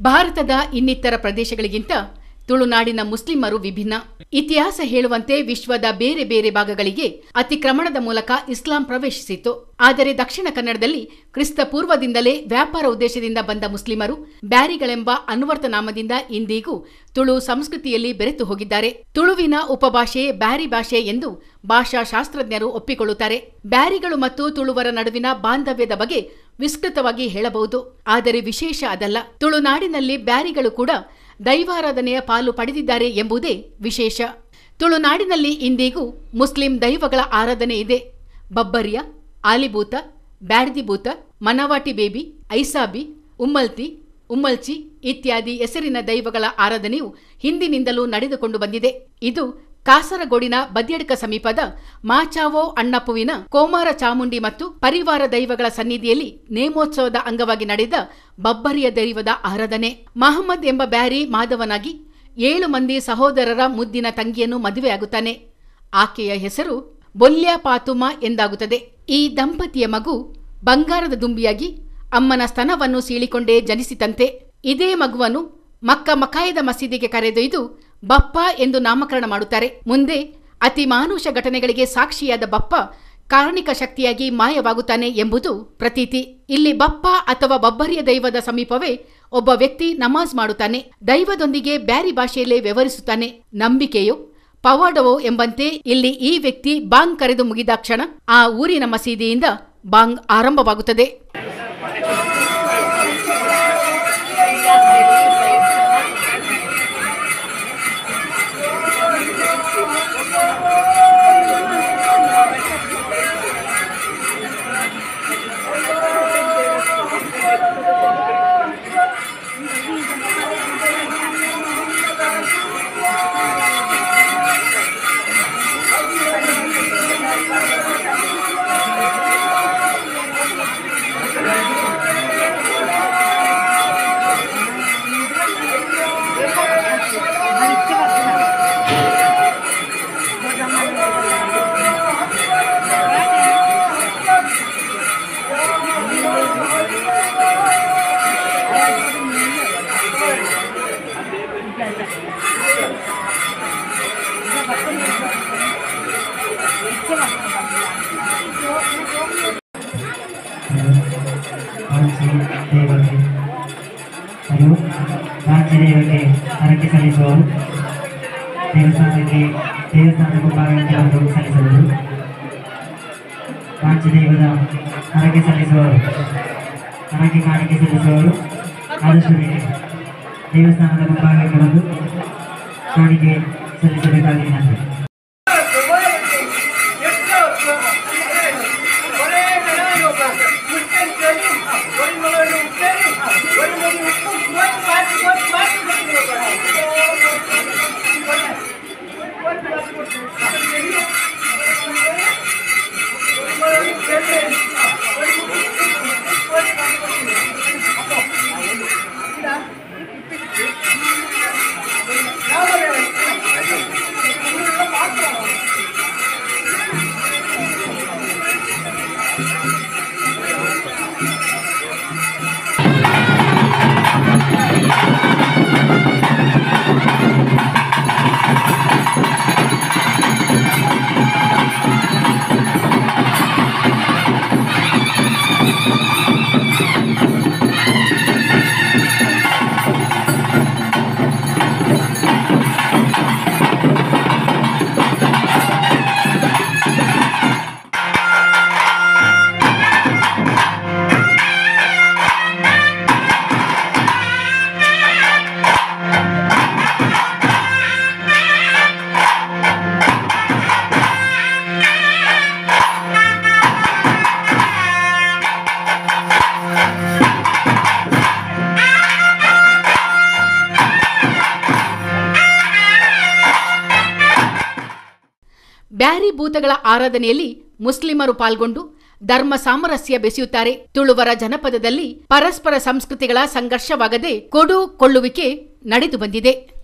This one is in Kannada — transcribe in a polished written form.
ಭಾರತದ ಇನ್ನಿತರ ಪ್ರದೇಶಗಳಿಗಿಂತ ತುಳುನಾಡಿನ ಮುಸ್ಲಿಮರು ವಿಭಿನ್ನ. ಇತಿಹಾಸ ಹೇಳುವಂತೆ ವಿಶ್ವದ ಬೇರೆ ಬೇರೆ ಭಾಗಗಳಿಗೆ ಅತಿಕ್ರಮಣದ ಮೂಲಕ ಇಸ್ಲಾಂ ಪ್ರವೇಶಿಸಿತು. ಆದರೆ ದಕ್ಷಿಣ ಕನ್ನಡದಲ್ಲಿ ಕ್ರಿಸ್ತಪೂರ್ವದಿಂದಲೇ ವ್ಯಾಪಾರ ಉದ್ದೇಶದಿಂದ ಬಂದ ಮುಸ್ಲಿಮರು ಬ್ಯಾರಿಗಳೆಂಬ ಅನ್ವರ್ಥನಾಮದಿಂದ ಇಂದಿಗೂ ತುಳು ಸಂಸ್ಕೃತಿಯಲ್ಲಿ ಬೆರೆತು ಹೋಗಿದ್ದಾರೆ. ತುಳುವಿನ ಉಪಭಾಷೆ ಬ್ಯಾರಿ ಭಾಷೆ ಎಂದು ಭಾಷಾ ಶಾಸ್ತ್ರಜ್ಞರು ಒಪ್ಪಿಕೊಳ್ಳುತ್ತಾರೆ. ಬ್ಯಾರಿಗಳು ಮತ್ತು ತುಳುವರ ನಡುವಿನ ಬಾಂಧವ್ಯದ ಬಗ್ಗೆ ವಿಸ್ತೃತವಾಗಿ ಹೇಳಬಹುದು. ಆದರೆ ವಿಶೇಷ ಅದಲ್ಲ. ತುಳುನಾಡಿನಲ್ಲಿ ಬ್ಯಾರಿಗಳು ಕೂಡ ದೈವಾರಾಧನೆಯ ಪಾಲು ಪಡೆದಿದ್ದಾರೆ ಎಂಬುದೇ ವಿಶೇಷ. ತುಳುನಾಡಿನಲ್ಲಿ ಇಂದಿಗೂ ಮುಸ್ಲಿಂ ದೈವಗಳ ಆರಾಧನೆ ಇದೆ. ಬಬ್ಬರಿಯ, ಆಲಿಭೂತ, ಬ್ಯಾಡ್ದಿಭೂತ, ಮನವಾಟಿ ಬೇಬಿ, ಐಸಾಬಿ, ಉಮ್ಮಲ್ಚಿ ಇತ್ಯಾದಿ ಹೆಸರಿನ ದೈವಗಳ ಆರಾಧನೆಯು ಹಿಂದಿನಿಂದಲೂ ನಡೆದುಕೊಂಡು ಬಂದಿದೆ. ಇದು ಕಾಸರಗೋಡಿನ ಬದ್ಯಡ್ಕ ಸಮೀಪದ ಮಾಚಾವೋ ಅಣ್ಣಪ್ಪುವಿನ ಕೋಮಾರ ಚಾಮುಂಡಿ ಮತ್ತು ಪರಿವಾರ ದೈವಗಳ ಸನ್ನಿಧಿಯಲ್ಲಿ ನೇಮೋತ್ಸವದ ಅಂಗವಾಗಿ ನಡೆದ ಬಬ್ಬರಿಯ ದೈವದ ಆರಾಧನೆ. ಮಹಮ್ಮದ್ ಎಂಬ ಬ್ಯಾರಿ ಮಾಧವನಾಗಿ 7 ಮಂದಿ ಸಹೋದರರ ಮುದ್ದಿನ ತಂಗಿಯನ್ನು ಮದುವೆಯಾಗುತ್ತಾನೆ. ಆಕೆಯ ಹೆಸರು ಬೊಲ್ಯ ಪಾತುಮಾ ಎಂದಾಗುತ್ತದೆ. ಈ ದಂಪತಿಯ ಮಗು ಬಂಗಾರದ ದುಂಬಿಯಾಗಿ ಅಮ್ಮನ ಸ್ತನವನ್ನು ಸೀಳಿಕೊಂಡೇ ಜನಿಸಿತಂತೆ. ಇದೇ ಮಗುವನ್ನು ಮಕ್ಕಾಯದ ಮಸೀದಿಗೆ ಕರೆದೊಯ್ದು ಬಪ್ಪ ಎಂದು ನಾಮಕರಣ ಮಾಡುತ್ತಾರೆ. ಮುಂದೆ ಅತಿ ಮಾನುಷ ಘಟನೆಗಳಿಗೆ ಸಾಕ್ಷಿಯಾದ ಬಪ್ಪ ಕಾರಣಿಕ ಶಕ್ತಿಯಾಗಿ ಮಾಯವಾಗುತ್ತಾನೆ ಎಂಬುದು ಪ್ರತೀತಿ. ಇಲ್ಲಿ ಬಪ್ಪ ಅಥವಾ ಬಬ್ಬರಿಯ ದೈವದ ಸಮೀಪವೇ ಒಬ್ಬ ವ್ಯಕ್ತಿ ನಮಾಜ್ ಮಾಡುತ್ತಾನೆ. ದೈವದೊಂದಿಗೆ ಬ್ಯಾರಿ ಭಾಷೆಯಲ್ಲೇ ವ್ಯವಹರಿಸುತ್ತಾನೆ. ನಂಬಿಕೆಯೋ ಪವಾಡವೋ ಎಂಬಂತೆ ಇಲ್ಲಿ ಈ ವ್ಯಕ್ತಿ ಬಾಂಗ್ ಕರೆದು ಮುಗಿದಾಕ್ಷಣ ಆ ಊರಿನ ಮಸೀದಿಯಿಂದ ಬಾಂಗ್ ಆರಂಭವಾಗುತ್ತದೆ. ರಾಜ್ಯದೇವತೆ ಹರಕೆ ಸಲ್ಲಿಸುವವರು ದೇವಸ್ಥಾನದ ಮುಂಭಾಗಕ್ಕೆ ಬಂದು ಸಲ್ಲಿಸುವುದು. ರಾಜ್ಯದೇವದ ಹರಕೆ ಸಲ್ಲಿಸುವವರು ಹರಕೆ ಕಾಣಿಕೆ ಸಲ್ಲಿಸುವವರು ಆದಷ್ಟು ದೇವಸ್ಥಾನದ ಮುಂಭಾಗಕ್ಕೆ ಬಂದು ಕಾಣಿಕೆ ಸಲ್ಲಿಸಬೇಕಾಗಿ ವಿನಂತಿ. ಬ್ಯಾರಿ ಭೂತಗಳ ಆರಾಧನೆಯಲ್ಲಿ ಮುಸ್ಲಿಮರು ಪಾಲ್ಗೊಂಡು ಧರ್ಮ ಸಾಮರಸ್ಯ ಬೆಸೆಯುತ್ತಾರೆ. ತುಳುವರ ಜನಪದದಲ್ಲಿ ಪರಸ್ಪರ ಸಂಸ್ಕೃತಿಗಳ ಸಂಘರ್ಷವಾಗದೆ ಕೊಡು ಕೊಳ್ಳುವಿಕೆ ನಡೆದು ಬಂದಿದೆ.